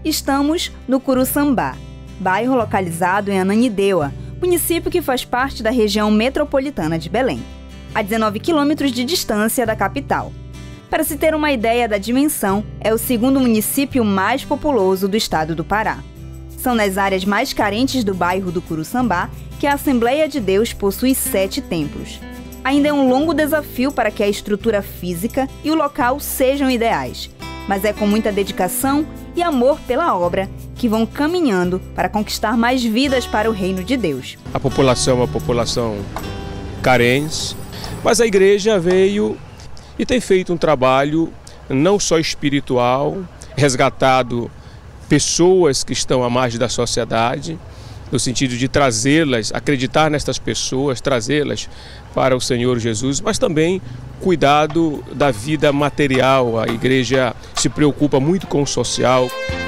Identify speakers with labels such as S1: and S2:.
S1: Estamos no Curuçambá, bairro localizado em Ananindeua, município que faz parte da região metropolitana de Belém, a 19 quilômetros de distância da capital. Para se ter uma ideia da dimensão, é o segundo município mais populoso do estado do Pará. São nas áreas mais carentes do bairro do Curuçambá que a Assembleia de Deus possui 7 templos. Ainda é um longo desafio para que a estrutura física e o local sejam ideais, mas é com muita dedicação e amor pela obra que vão caminhando para conquistar mais vidas para o reino de Deus.
S2: A população é uma população carente, mas a igreja veio e tem feito um trabalho não só espiritual, resgatado pessoas que estão à margem da sociedade, no sentido de trazê-las, acreditar nestas pessoas, trazê-las para o Senhor Jesus, mas também cuidado da vida material. A igreja se preocupa muito com o social.